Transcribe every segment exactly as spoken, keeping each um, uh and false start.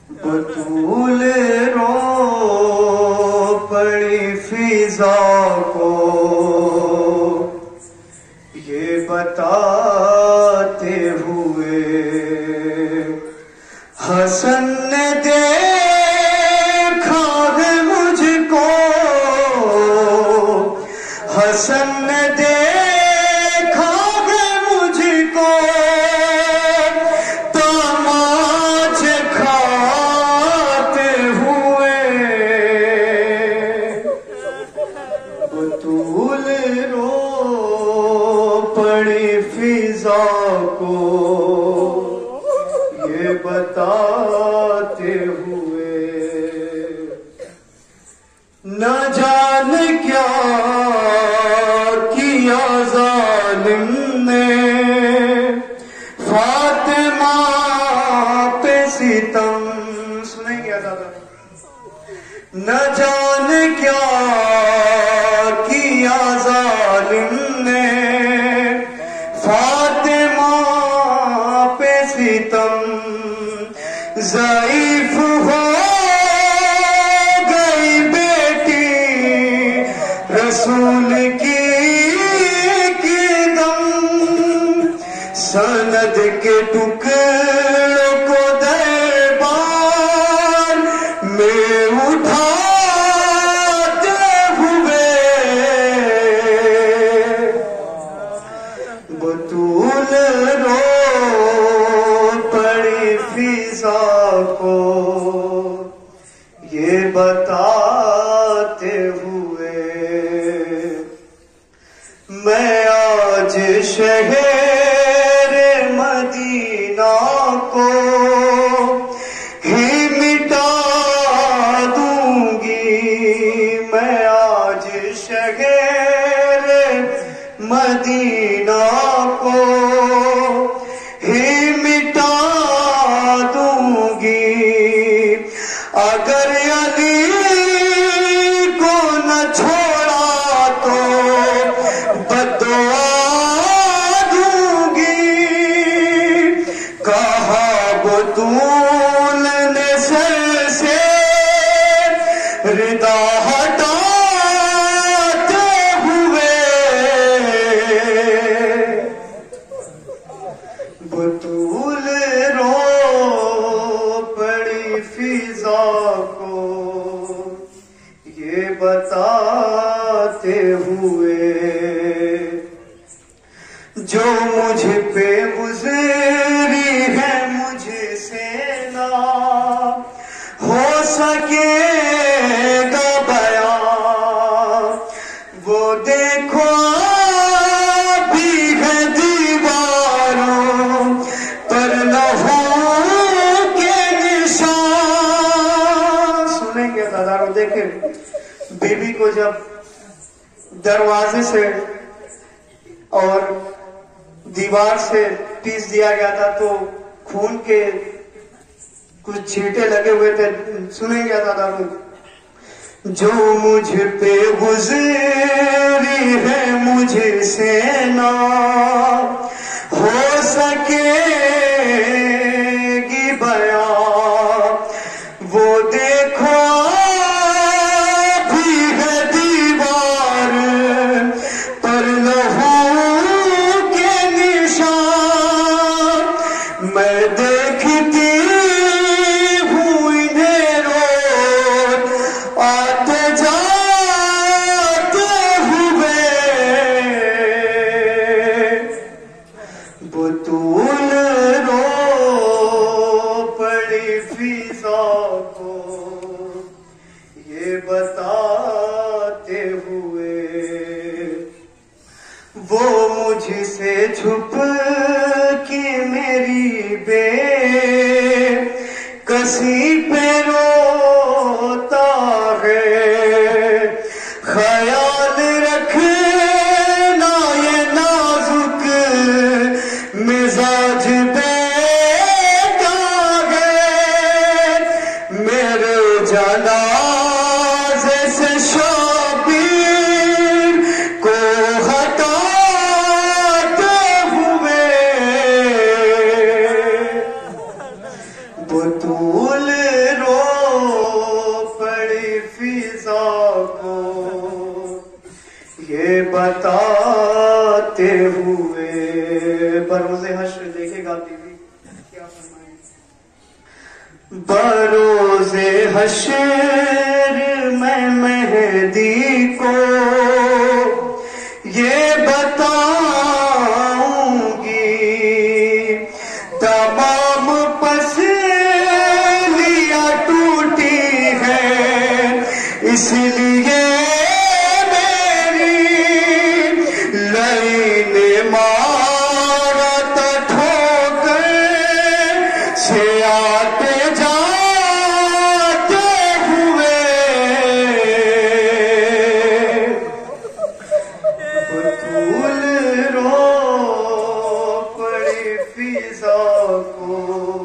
بطول رو پڑی فضا کو یہ بتاتے ہوئے حسن نے دیکھا ہے مجھ کو، حسن نے دیکھا ہے مجھ کو، تماچ کھاتے ہوئے بطول رو پڑی فضا کو یہ بتاتے ہوئے نہ جانے کیا کیا ظالم نے فاطمہ پہ ستم. سنیں گے دادا؟ نہ جانے کیا کیا ظالم نے فاطمہ پہ ستم، ضعیف ہو گئی بیٹی رسول کی کی دم، سند کے ٹکڑوں کو دربار میں اٹھاتے ہوئے بطول رو پڑی فضا کو یہ بتاتے ہوئے میں آج شہر مدینہ کو ہی مٹا دوں گی، میں آج شہر مدینہ کو ہی مٹا دوں گی، اگر علی کو نہ چھوڑا تو بددعا دوں گی. کہا بطول نے سر سے ردا ہٹاتے ہوئے بطول رو پڑی فضا کو یہ بتاتے ہوئے جو مجھ پہ گزری ہے مجھ سے نہ ہو سکے گا بیان، وہ دیکھو بھی ہے دیواروں پر لہو کے نشان. سنیں گے داداروں؟ دیکھیں بی بی کو جب دروازے سے اور دیوار سے پیس دیا گیا تھا تو خون کے کچھ چھینٹے لگے ہوئے تھے. سنیں گے داداروں؟ جو مجھ پہ گزری ہے مجھ سے نہ ہو سکے گی بیان، وہ دیکھو بھی ہے دیوار پر لہو کے نشان، میں دیکھتی ہوں انہیں روز آتے جاتے ہوئے بطول رو پڑی فضا کو یہ بتاتے ہوئے وہ مجھ سے چھپ کی میری بے کسی پہ روتا ہے، خیال رکھنا یہ نازک مزاج بیٹا ہے، میرے جنازے سے شبیر کو ہٹاتے ہوئے بطول بطول رو پڑی فضا کو یہ بتاتے ہوئے، بروز حشر دیکھے گا بیوی کیا فرمائیں، بروز حشر میں مہدی کو یہ بتاؤں گی تمام پسلیاں ٹوٹی ہے، اس لیے میری لئی نے مارا تھا ٹھوکر سے آتے جاتے ہوئے، بطول رو پڑی فضا کو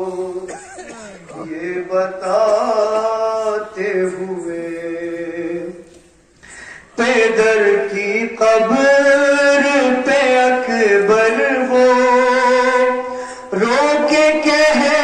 یہ بتاتے ہوئے، پیدر کی قبر پہ اکبر وہ رو کے کہے